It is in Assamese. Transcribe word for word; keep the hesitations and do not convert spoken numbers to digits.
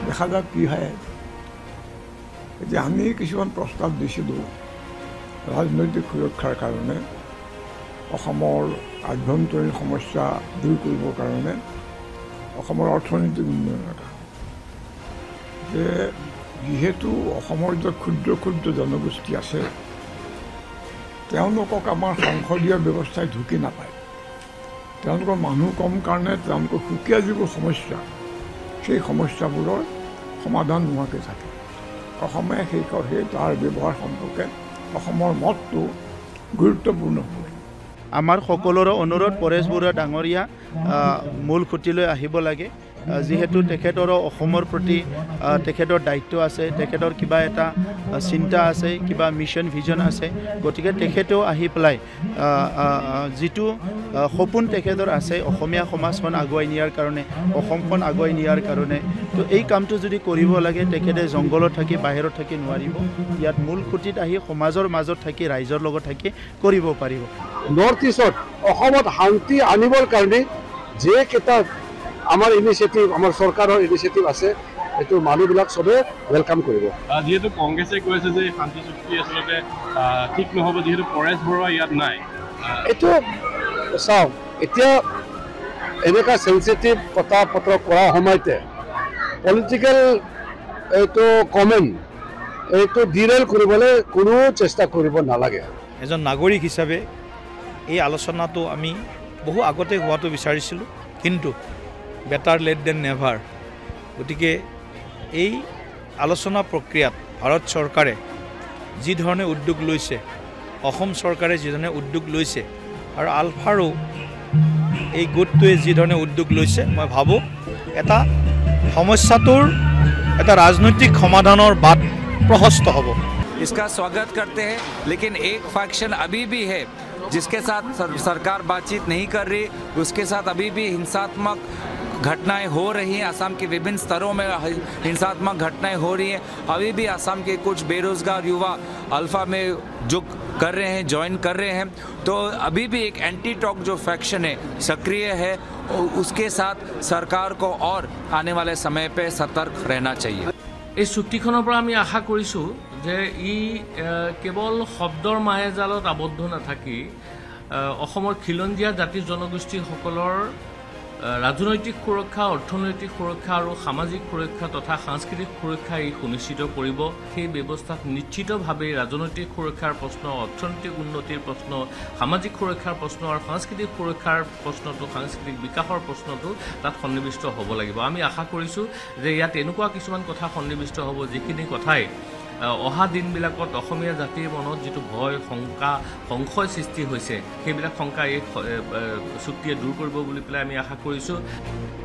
দেখা যাক কি হয়। এতিয়া আমি কিছুমান প্ৰস্তাৱ দিছিলোঁ ৰাজনৈতিক সুৰক্ষাৰ কাৰণে, অসমৰ আভ্যন্তৰীণ সমস্যা দূৰ কৰিবৰ কাৰণে, অসমৰ অৰ্থনৈতিক উন্নয়নৰ কাৰণে। যে যিহেতু অসমৰ যে ক্ষুদ্ৰ ক্ষুদ্ৰ জনগোষ্ঠী আছে, তেওঁলোকক আমাৰ সংসদীয় ব্যৱস্থাই ঢুকি নাপায়। তেওঁলোকৰ মানুহ কম কাৰণে তেওঁলোকৰ সুকীয়া যিবোৰ সমস্যা, সেই সমস্যাবোৰৰ সমাধান নোহোৱাকৈ থাকে। অসমে সেই সেই তাৰ ব্যৱহাৰ সম্পৰ্কে অসমৰ মতটো গুৰুত্বপূৰ্ণ হ'ব। আমাৰ সকলোৰে অনুৰোধ পৰেশ বৰুৱা ডাঙৰীয়া মূল খুঁটিলৈ আহিব লাগে। যিহেতু তেখেতৰো অসমৰ প্ৰতি তেখেতৰ দায়িত্ব আছে, তেখেতৰ কিবা এটা চিন্তা আছে, কিবা মিছন ভিজন আছে। গতিকে তেখেতেও আহি পেলাই যিটো সপোন তেখেতৰ আছে অসমীয়া সমাজখন আগুৱাই নিয়াৰ কাৰণে, অসমখন আগুৱাই নিয়াৰ কাৰণে, তো এই কামটো যদি কৰিব লাগে তেখেতে জংঘলত থাকি বাহিৰত থাকি নোৱাৰিব। ইয়াত মূল খুঁটিত আহি সমাজৰ মাজত থাকি ৰাইজৰ লগত থাকি কৰিব পাৰিব। নৰ্থ ইষ্টত অসমত শান্তি আনিবৰ কাৰণে যে কেইটা আমাৰ ইনিচিয়েটিভ, আমাৰ চৰকাৰৰ ইনিচিয়েটিভ আছে, এইটো মানুহবিলাক চবে ৱেলকাম কৰিব। যিহেতু কংগ্ৰেছে কৈছে যে শান্তি চুক্তি আচলতে ঠিক নহ'ব, যিহেতু পৰেশ বৰুৱা ইয়াত নাই। এইটো চাওক, এতিয়া এনেকুৱা চেঞ্চিটিভ কথা পত্ৰ কৰাৰ সময়তে পলিটিকেল এইটো কমেণ্ট এইটো ডিৰেল কৰিবলৈ কোনো চেষ্টা কৰিব নালাগে। এজন নাগৰিক হিচাপে এই আলোচনাটো আমি বহু আগতে হোৱাটো বিচাৰিছিলোঁ, কিন্তু বেটাৰ লেট দেন নেভাৰ। গতিকে এই আলোচনা প্ৰক্ৰিয়াত ভাৰত চৰকাৰে যি ধৰণে উদ্যোগ লৈছে, অসম চৰকাৰে যি ধৰণে উদ্যোগ লৈছে, আৰু আলফাৰো এই গোটটোৱে যি ধৰণে উদ্যোগ লৈছে, মই ভাবোঁ এটা সমস্যাটোৰ এটা ৰাজনৈতিক সমাধানৰ বাট प्रशस्त हो। इसका स्वागत करते हैं, लेकिन एक फैक्शन अभी भी है जिसके साथ सर, सरकार बातचीत नहीं कर रही, उसके साथ अभी भी हिंसात्मक घटनाएं हो रही हैं। असम के विभिन्न स्तरों में हिंसात्मक घटनाएं हो रही हैं। अभी भी असम के कुछ बेरोजगार युवा अल्फा में जो कर रहे हैं, ज्वाइन कर रहे हैं। तो अभी भी एक एंटी टॉक जो फैक्शन है सक्रिय है, उसके साथ सरकार को और आने वाले समय पे सतर्क रहना चाहिए। এই চুক্তিখনৰ পৰা আমি আশা কৰিছোঁ যে ই কেৱল শব্দৰ মায়াজালত আবদ্ধ নাথাকি অসমৰ খিলঞ্জীয়া জাতি জনগোষ্ঠীসকলৰ ৰাজনৈতিক সুৰক্ষা, অৰ্থনৈতিক সুৰক্ষা আৰু সামাজিক সুৰক্ষা তথা সাংস্কৃতিক সুৰক্ষা ই সুনিশ্চিত কৰিব। সেই ব্যৱস্থাত নিশ্চিতভাৱে ৰাজনৈতিক সুৰক্ষাৰ প্ৰশ্ন, অৰ্থনৈতিক উন্নতিৰ প্ৰশ্ন, সামাজিক সুৰক্ষাৰ প্ৰশ্ন আৰু সাংস্কৃতিক সুৰক্ষাৰ প্ৰশ্নটো, সাংস্কৃতিক বিকাশৰ প্ৰশ্নটো তাত সন্নিৱিষ্ট হ'ব লাগিব। আমি আশা কৰিছোঁ যে ইয়াত এনেকুৱা কিছুমান কথা সন্নিৱিষ্ট হ'ব যিখিনি কথাই অহা দিনবিলাকত অসমীয়া জাতিৰ মনত যিটো ভয়, শংকা, সংশয় সৃষ্টি হৈছে, সেইবিলাক শংকা এই চুক্তিয়ে দূৰ কৰিব বুলি পেলাই আমি আশা কৰিছোঁ।